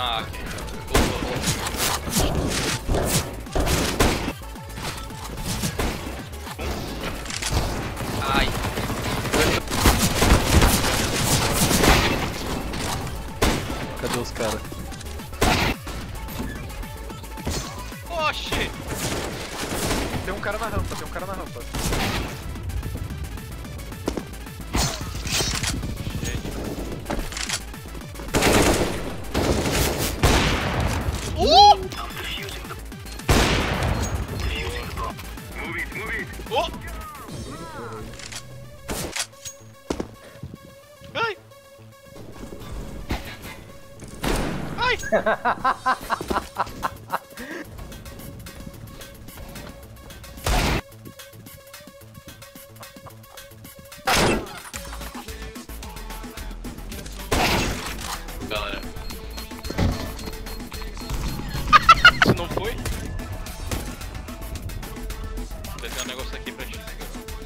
Ah, ok. Ai. Cadê os caras? Oxi! Tem um cara na rampa, Oh! Ai! Ai! Galera. Isso não foi? Vai ter um negócio aqui pra gente.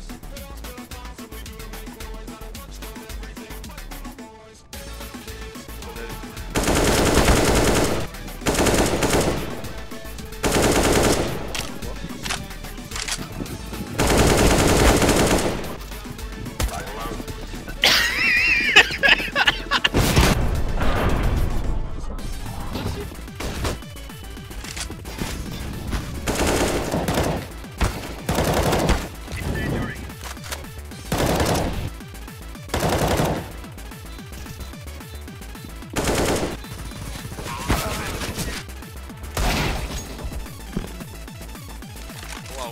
Uau.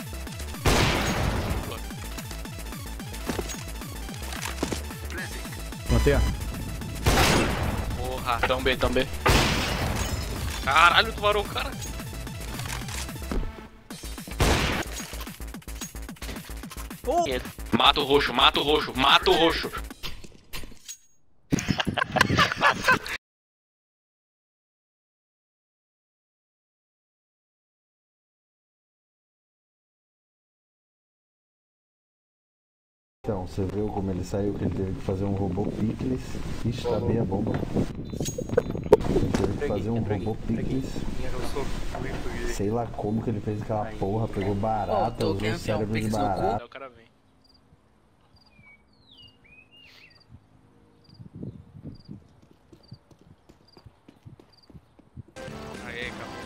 Matei, ó. Porra, também. Caralho, tu varou o cara. Mata o roxo. Então, você viu como ele saiu, que ele teve que fazer um robô picles. Ixi, tá bem a bomba. Ele teve que fazer um robô picles. Sei lá como que ele fez aquela porra, pegou barata, usou o cérebro de barata. O cara vem. Aê, cara.